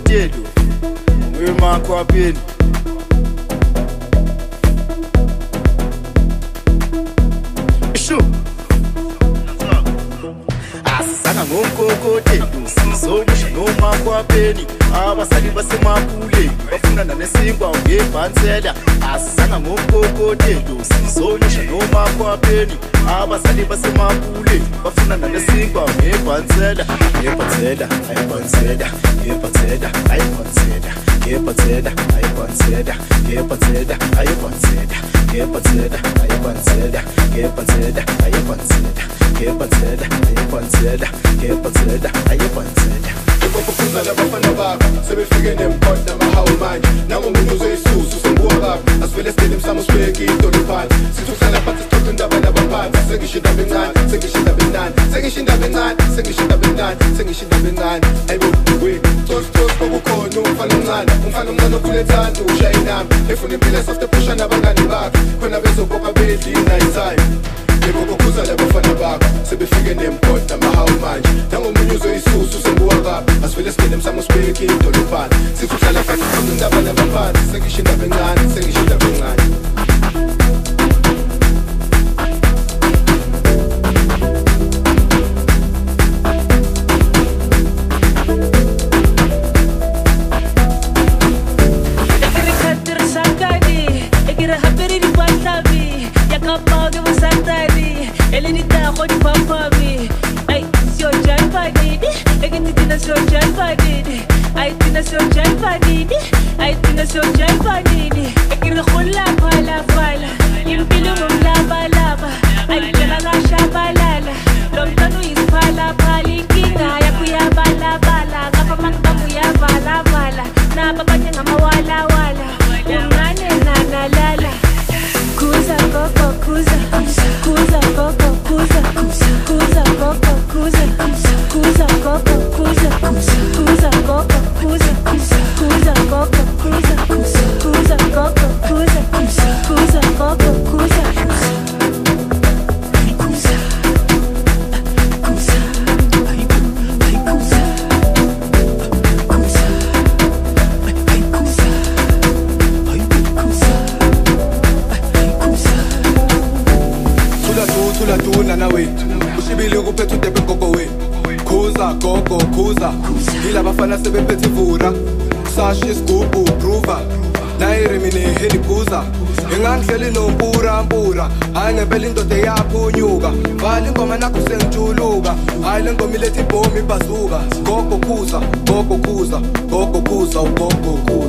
telo emakhwapheni asisanga ngomkokotelo sizomusha nomakhwapheni abasali basemapuleni bafuna nanesinkwa ngebhansela asisanga ngomkokotelo sizomusha nomakhwapheni abasali basemapuleni bafuna nanesinkwa ngebhansela ngebhansela ayibhansela ngebhansela ayibhansela ngebhansela ayibhansela ngebhansela ayibhansela ngebhansela ayibhansela ngebhansela ayibhansela ngebhansela ayibhansela ngebhansela ayibhansela Kukufuza labafana bakho sebefike nempota mahawu manje nangomuntu uzoyisusa usembuwa bakho asivele sidele msamo sibeke idolo phansi sithi uhlala phansi sixoxe indaba nabaphansi sengisho indaba encane sengisho indaba encane sengisho indaba encane sengisho indaba encane sengisho indaba encane ayibo we tosi kokukhona umfana omncane okhulethanda ushaya inamba efuna impilo esoft ephusha nabangani bakho khona bezobopha bedli night time Kukufuza labafana bakho sebefike nempota mahawu manje nangomunye uzoyisusa usembuwa bakho asivele sidele msamo sibeke idolo phansi sithi uhlala phansi sixoxe indaba nabaphansi sengisho indaba encane sengisho indaba encane Gogo kuza, gogo kuza, gogo kuza, gogo kuza.